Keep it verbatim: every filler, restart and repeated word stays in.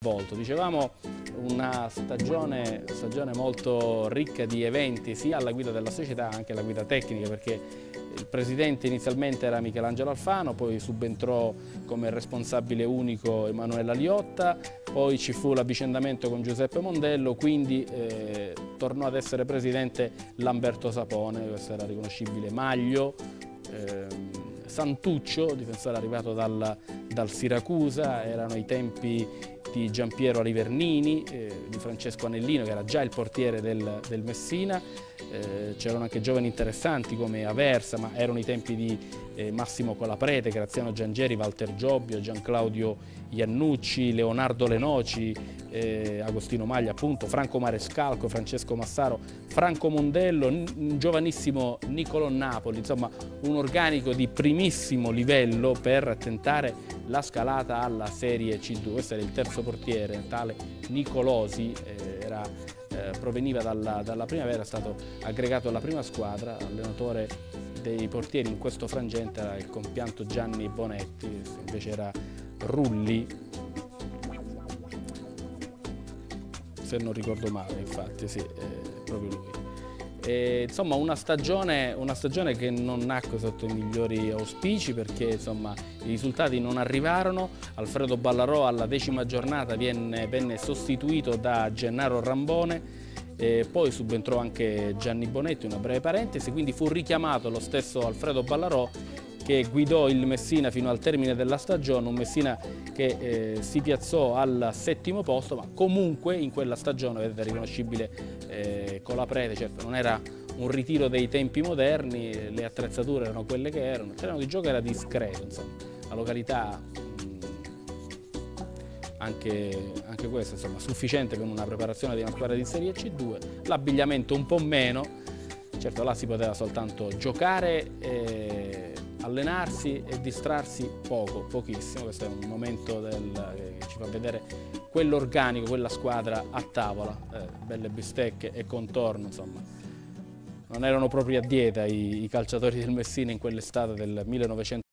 Volto. Dicevamo una stagione, stagione molto ricca di eventi sia alla guida della società anche alla guida tecnica, perché il presidente inizialmente era Michelangelo Alfano, poi subentrò come responsabile unico Emanuela Liotta, poi ci fu l'avvicendamento con Giuseppe Mondello, quindi eh, tornò ad essere presidente Lamberto Sapone, questo era riconoscibile, Maglio, eh, Santuccio, difensore arrivato dal, dal Siracusa, erano i tempi di Giampiero Livernini, eh, di Francesco Anellino che era già il portiere del, del Messina, eh, c'erano anche giovani interessanti come Aversa, ma erano i tempi di eh, Massimo Colaprete, Graziano Giangeri, Walter Giobbio, Gianclaudio Iannucci, Leonardo Lenoci, eh, Agostino Maglia appunto, Franco Marescalco, Francesco Massaro, Franco Mondello, un giovanissimo Nicolò Napoli, insomma un organico di primissimo livello per tentare la scalata alla Serie C due. Questo era il terzo portiere, tale Nicolosi, eh, era, eh, proveniva dalla, dalla Primavera, è stato aggregato alla prima squadra, allenatore dei portieri in questo frangente era il compianto Gianni Bonetti, invece era Rulli, se non ricordo male, infatti, sì, eh, proprio lui. E, insomma una stagione, una stagione che non nacque sotto i migliori auspici perché insomma, i risultati non arrivarono. Alfredo Ballarò alla decima giornata venne, venne sostituito da Gennaro Rambone, e poi subentrò anche Gianni Bonetti, una breve parentesi, quindi fu richiamato lo stesso Alfredo Ballarò che guidò il Messina fino al termine della stagione, un Messina che eh, si piazzò al settimo posto, ma comunque in quella stagione, vedete, riconoscibile eh, Colaprete, certo non era un ritiro dei tempi moderni, le attrezzature erano quelle che erano, il terreno di gioco era discreto, insomma, la località mh, anche, anche questa insomma, sufficiente per una preparazione di una squadra di Serie C due, l'abbigliamento un po' meno, certo là si poteva soltanto giocare, eh, allenarsi e distrarsi poco, pochissimo. Questo è un momento del, che ci fa vedere quell'organico, quella squadra a tavola, eh, belle bistecche e contorno, insomma. Non erano proprio a dieta i, i calciatori del Messina in quell'estate del millenovecento.